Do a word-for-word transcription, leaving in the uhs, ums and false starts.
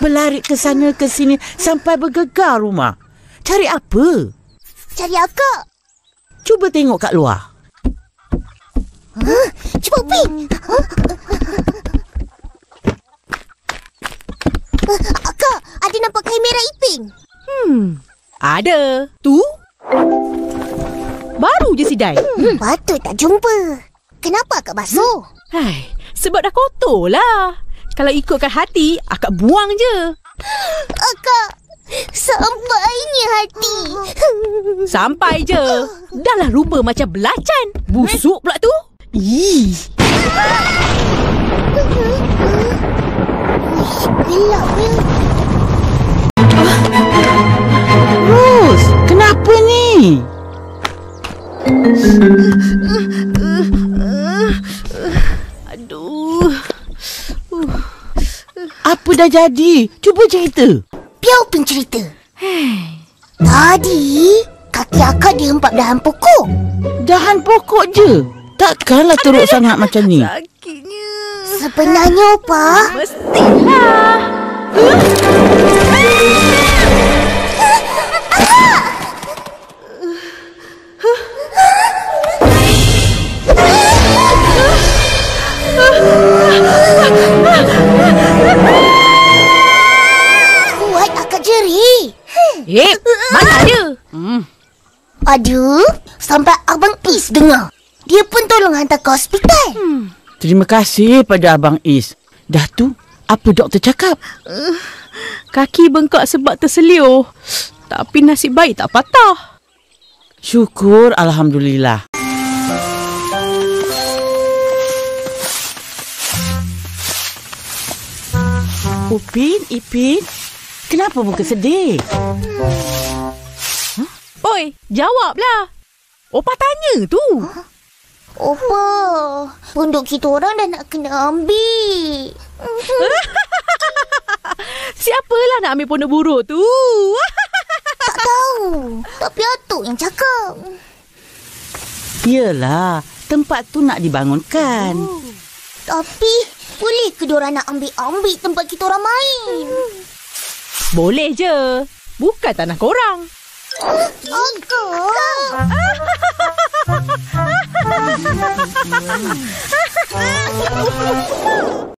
berlari ke sana ke sini sampai bergegar rumah. Cari apa? Cari akak. Cuba tengok kat luar. Huh? Cuba Upin. Huh? Uh, akak, ada nampak kain merah Ipin? Hmm, ada. Tu? Baru je si Dai. Hmm, patut tak jumpa. Kenapa akak basuh? Hai, sebab dah kotor lah. Kalau ikutkan hati, akak buang je. Akak, sampainya hati. Sampai je. Dah lah rupa macam belacan. Busuk pula tu. Ih. Gelapnya. Ros, kenapa ni? Aduh. Apa dah jadi? Cuba cerita. Biar Upin cerita. Tadi, kaki akak dihempap dahan pokok. Dahan pokok je. Takkanlah teruk sangat macam ni. Sakitnya. Sebenarnya, Opa, Mestilah. buat akak jeri. Eh, mana ada? Hmm. Aduh, sampai Abang Is dengar. Dia pun tolong hantar ke hospital. Hmm. Terima kasih pada Abang Is. Dah tu, apa doktor cakap? Uh, kaki bengkak sebab terseliur. Tapi nasib baik tak patah. Syukur, Alhamdulillah. Upin, Ipin, kenapa muka sedih? Oi, jawablah. Opa tanya tu. Opa, pondok kita orang dah nak kena ambil. Siapalah nak ambil pondok buruk tu? Tak tahu. Tapi Atuk yang cakap. Yelah, tempat tu nak dibangunkan. Oh. Tapi, boleh ke diorang nak ambil-ambil tempat kita orang main? Boleh je. Bukan tanah korang. Akak.